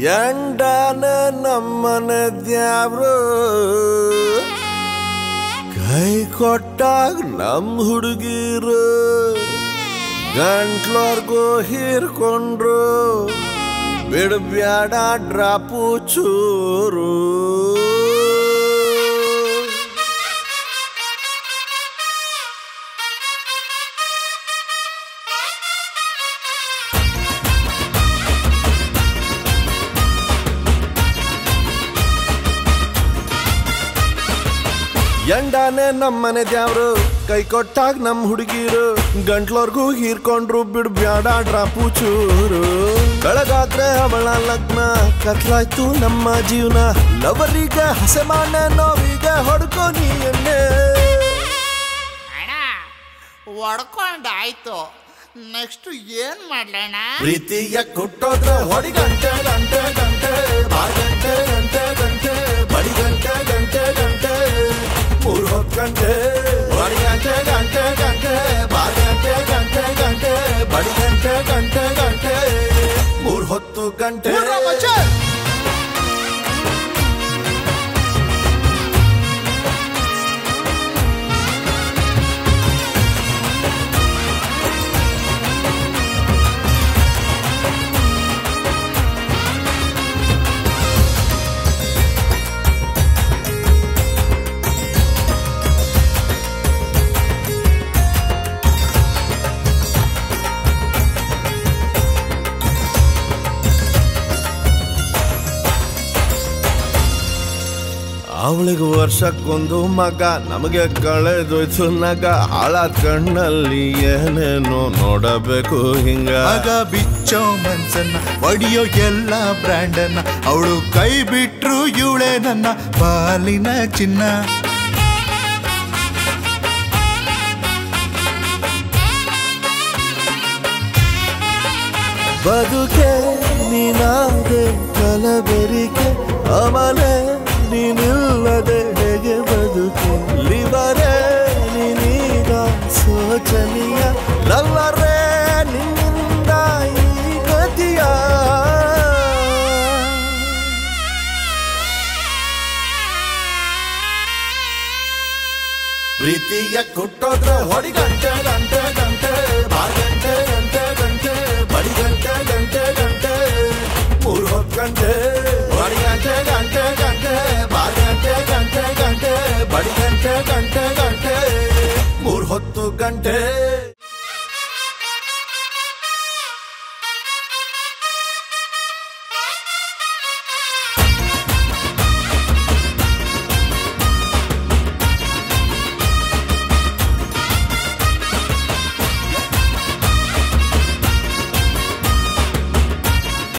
ಎಂಡಾನ ನಮ್ಮನೆ ದ್ಯಾವ್ರು ಕೈ ಕೊಟ್ಟಾಗ ನಮ್ಮ ಹುಡುಗಿರು ಗಂಟ್ಲೋರ್ಗೂ ಹೀರ್ಕೊಂಡ್ರು ಬಿಡ್ಬ್ಯಾಡ ಡ್ರಾಪು ಚೂರು ಎಂಡಾನೆ ನಮ್ಮನೆ ದ್ಯಾವ್ರು ಕೈ ಕೊಟ್ಟಾಗ ನಮ್ಮ ಹುಡುಗಿರು ಗಂಟ್ಲೋರ್ಗೂ ಹೀರ್ಕೊಂಡ್ರು ಬಿಡ್ಬ್ಯಾಡ ಡ್ರಾಪು ಚೂರು ಬೆಳಗಾದ್ರೆ ಅವಳ ಲಗ್ನ ಕತ್ಲಾಯ್ತು ನಮ್ಮ ಜೀವನ ಲವರಿಗೆ ಹಸೆ ಮಾಡ ನೋವಿಗೆ ಹೊಡ್ಕೊ ನೀಯನ್ನೇ ಹೊಡ್ಕೊಂಡಾಯ್ತು ನೆಕ್ಸ್ಟ್ ಏನ್ ಮಾಡ್ಲಣ್ಣ ಪ್ರೀತಿಯ ಕೊಟ್ಟೋದ್ರೆ ಹೊಡಿ ಗಂಟೆ ಗಂಟೆ ಗಂಟೆ ಗಂಟೆ ಗಂಟೆ ಗಂಟೆ ಬಡಿ ಗಂಟೆ ಗಂಟೆ ಗಂಟೆ 3 ಗಂಟೆ ಬಡಿ ಗಂಟೆ ಗಂಟೆ ಗಂಟೆ ಗಂಟೆ ಗಂಟೆ ಗಂಟೆ ಬಡಿ ಗಂಟೆ ಗಂಟೆ ಗಂಟೆ 3 ಗಂಟೆ ಅವಳಿಗೆ ವರ್ಷಕ್ಕೊಂದು ಮಗ ನಮಗೆ ಕಳೆದೋಯ್ತು ನಗ ಹಾಳ ಕಣ್ಣಲ್ಲಿ ಏನೇನೋ ನೋಡಬೇಕು ಹಿಂಗ ಆಗ ಬಿಚ್ಚೋ ಮನ್ಸನ್ನ ಒಡಿಯೋ ಎಲ್ಲ ಬ್ರ್ಯಾಂಡನ್ನ ಅವಳು ಕೈ ಬಿಟ್ರು ಇವಳೆ ನನ್ನ ಪಾಲಿನ ಚಿನ್ನ ಬದುಕೆ ನೀನಾದೆ ಕಲಬೆರಿಕೆ ಅಮಲೆ ನೀನಿಲ್ಲದೆ ಹೇಗೆ ಬದುಕೆ ಲಿವರೇ ನೀನೀಗ ಶೋಚನೀಯ ಲವರೇ ನಿನ್ನಿಂದ ಈ ಗತಿಯ ಪ್ರೀತಿಯ ಕೊಟ್ಟೋದ್ರೆ ಹೊಡಿ ಗಂಟೆ ಗಂಟೆ ಗಂಟೆ ಗಂಟೆ ಗಂಟೆ ಗಂಟೆ ಬಡಿ ಗಂಟೆ ಗಂಟೆ ಗಂಟೆ 3 ಗಂಟೆ ಬಡಿ ಗಂಟೆ ಗಂಟೆ ಗಂಟೆ ಗಂಟೆ ಗಂಟೆ ಗಂಟೆ ಬಡಿ ಗಂಟೆ ಗಂಟೆ ಗಂಟೆ 3 ಗಂಟೆ